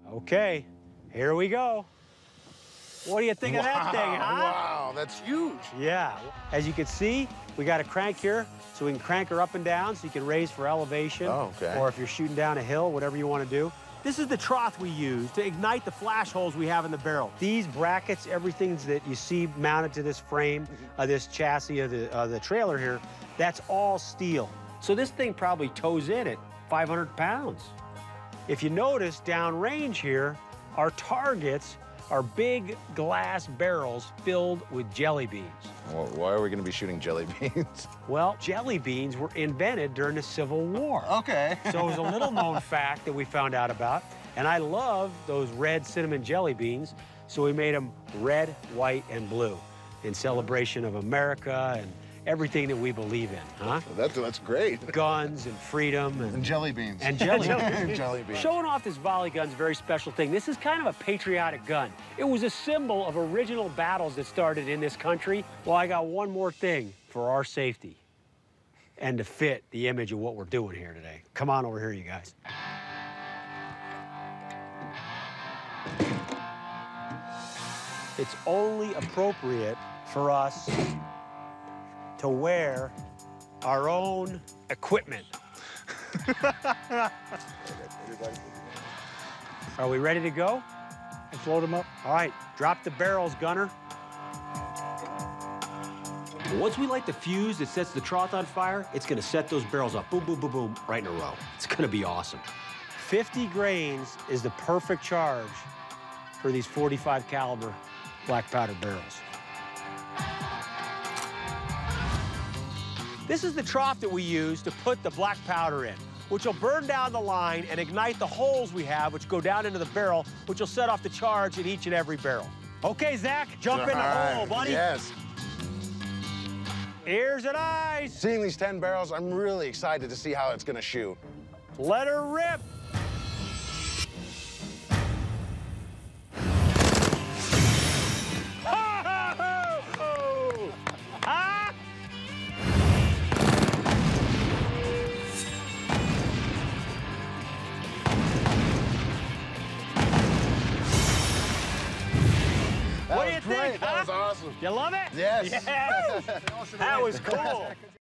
Okay, here we go. What do you think of that thing, huh? Wow, that's huge. Yeah, as you can see, we got a crank here, so we can crank her up and down so you can raise for elevation. Oh, okay. Or if you're shooting down a hill, whatever you want to do. This is the trough we use to ignite the flash holes we have in the barrel. These brackets, everything that you see mounted to this frame, this chassis of the trailer here, that's all steel. So this thing probably tows in at 500 pounds. If you notice downrange here, our targets are big glass barrels filled with jelly beans. Well, why are we going to be shooting jelly beans? Well, jelly beans were invented during the Civil War. Okay. So it was a little-known fact that we found out about. And I love those red cinnamon jelly beans, so we made them red, white, and blue in celebration of America and everything that we believe in, huh? That's great. Guns and freedom And jelly beans. and jelly And jelly beans. Showing off this volley gun's a very special thing. This is kind of a patriotic gun. It was a symbol of original battles that started in this country. Well, I got one more thing for our safety and to fit the image of what we're doing here today. Come on over here, you guys. It's only appropriate for us to wear our own equipment. Are we ready to go? And float them up. All right, drop the barrels, gunner. Once we light the fuse that sets the trough on fire, it's gonna set those barrels up, boom, boom, boom, boom, right in a row. It's gonna be awesome. 50 grains is the perfect charge for these 45 caliber black powder barrels. This is the trough that we use to put the black powder in, which will burn down the line and ignite the holes we have, which go down into the barrel, which will set off the charge in each and every barrel. Okay, Zach, jump in the hole, buddy. Yes. Ears and eyes. Seeing these 10 barrels, I'm really excited to see how it's going to shoot. Let her rip. Ah! What do you think, That huh? was awesome. You love it? Yes. Yes. That was cool.